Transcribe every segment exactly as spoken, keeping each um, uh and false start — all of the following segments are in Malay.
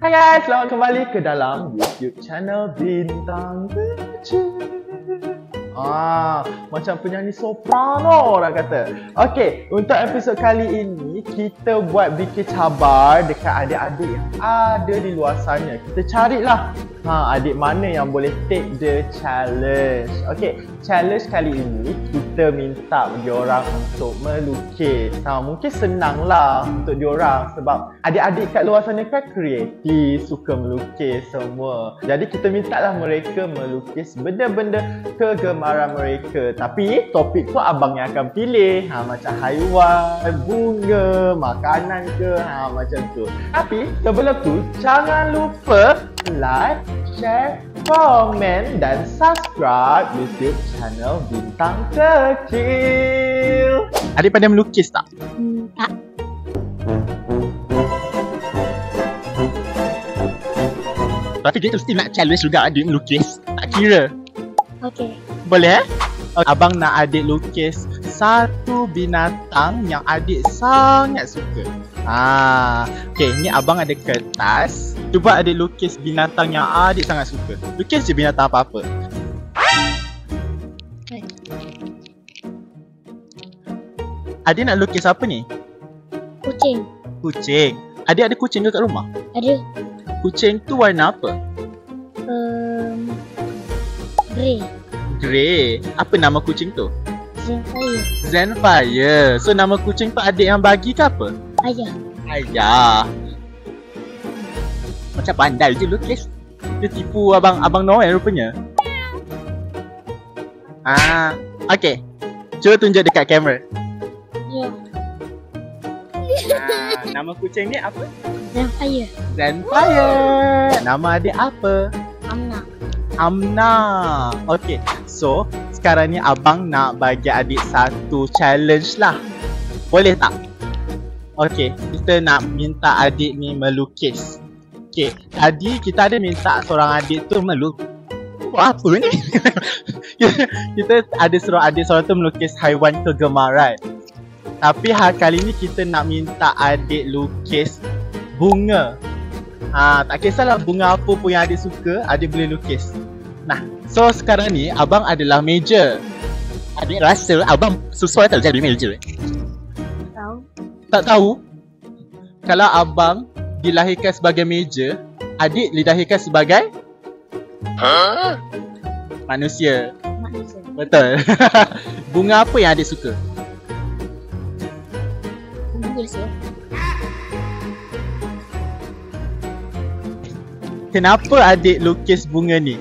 Hai guys, selamat kembali ke dalam YouTube channel Bintang Kecil. Ah, macam penyanyi soprano orang kata. Okey, untuk episod kali ini kita buat bikin cabar dekat adik-adik yang ada di luar sana. Kita carilah ha, adik mana yang boleh take the challenge. Okey, challenge kali ini kita minta diorang untuk melukis. Ha, mungkin senanglah untuk diorang sebab adik-adik kat luar sana kan kreatif, suka melukis semua. Jadi kita mintalah mereka melukis benda-benda kegemaran mereka. Tapi topik tu abang yang akan pilih. Ha, macam haiwan, bunga, makanan ke, ha, macam tu. Tapi sebelum tu jangan lupa like, share, komen dan subscribe YouTube channel Bintang Kecil. Adik pandai melukis tak? Hmm, tak. Tapi dia mesti nak challenge juga adik melukis. Tak kira. Okey. Boleh eh? Abang nak adik lukis satu binatang yang adik sangat suka. Ah, okey, ni abang ada kertas. Cuba adik lukis binatang yang adik sangat suka. Lukis je binatang apa-apa. Okay. Adik nak lukis apa ni? Kucing. Kucing. Adik ada kucing ke kat rumah? Ada. Kucing tu warna apa? Um, grey. Grey. Apa nama kucing tu? Zenfire. Zenfire. So nama kucing tu adik yang bagi ke apa? Ayah. Ayah. Macam pandai je lukis. Dia tipu abang abang Noel rupanya. Ah, okey. Cuba tunjuk dekat kamera. Ya. Ah, nama kucing ni apa? Zenfire. Zenfire. Nama adik apa? Amna. Amna. Okey. So, sekarang ni abang nak bagi adik satu challenge lah. Boleh tak? Okey, kita nak minta adik ni melukis. Okey, tadi kita ada minta seorang adik tu melukis. Buat apa ni? Kita ada suruh adik seorang tu melukis haiwan kegemaran. Tapi ha, kali ni kita nak minta adik lukis bunga. Ha, tak kisahlah bunga apa pun yang adik suka, adik boleh lukis. Nah, so sekarang ni abang adalah meja. Adik rasa abang sesuai tak jadi meja? Tahu. Tak tahu? Kalau abang dilahirkan sebagai meja, adik dilahirkan sebagai huh? manusia. Manusia. Betul. Bunga apa yang adik suka? Biasa. Kenapa adik lukis bunga ni?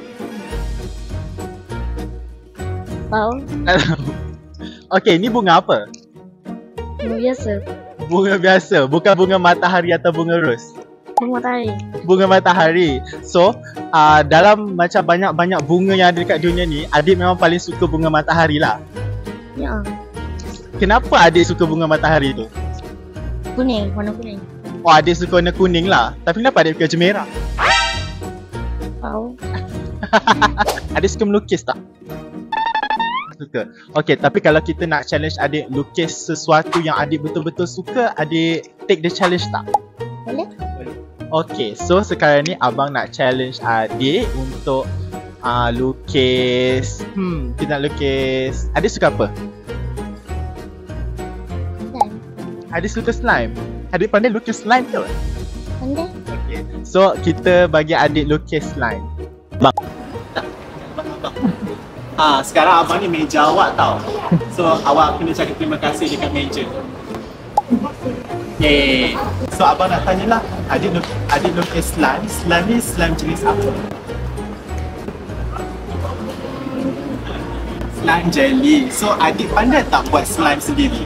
Tahu. Tak tahu. Okey, ni bunga apa? Biasa. Bunga biasa, bukan bunga matahari atau bunga ros. Bunga matahari. Bunga matahari. So, uh, dalam macam banyak-banyak bunga yang ada dekat dunia ni, adik memang paling suka bunga matahari lah. Ya. Kenapa adik suka bunga matahari tu? Kuning. Warna kuning. Oh, adik suka warna kuning lah. Tapi kenapa adik kerja merah? Tahu. Adik suka melukis tak? Suka. Okey, tapi kalau kita nak challenge adik lukis sesuatu yang adik betul-betul suka, adik take the challenge tak? Boleh? Boleh. Okey, so sekarang ni abang nak challenge adik untuk uh, lukis. Hmm, kita nak lukis. Adik suka apa? Dan. Adik suka slime. Adik pandai lukis slime ke? Pandai. Okey. So kita bagi adik lukis slime. Bang. Ah, sekarang abang ni meja awak tau. So awak kena cakap terima kasih dekat meja. Yeay. So abang nak tanyalah, adik lukis, adik lukis slime. Slime ni slime jenis apa? Slime jelly. So adik pandai tak buat slime sendiri?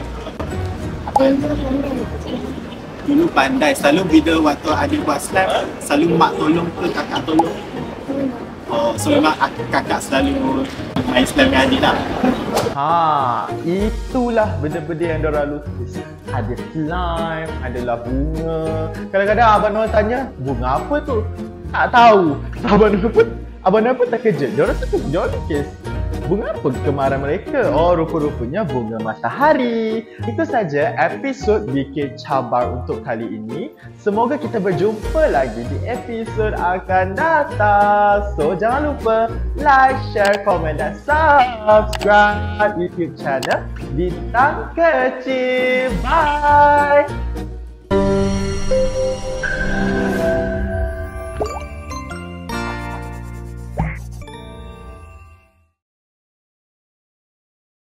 Dulu pandai. Selalu bila waktu adik buat slime, selalu mak tolong ke kakak tolong? Oh, so memang kakak selalu main slime dengan adik lah. Ha, itulah benda-benda yang diorang lukis. Ada slime, adalah bunga. Kadang-kadang abang Noel tanya, bunga apa tu? Tak tahu. Abang Noel pun, abang Noel pun terkejut. Diorang suka diorang lukis. bunga apa kegemaran mereka? Oh, rupa-rupanya bunga matahari. Itu saja episod Bikin Cabar untuk kali ini. Semoga kita berjumpa lagi di episod akan datang. So, jangan lupa like, share, komen dan subscribe YouTube channel Bintang Kecil. Bye!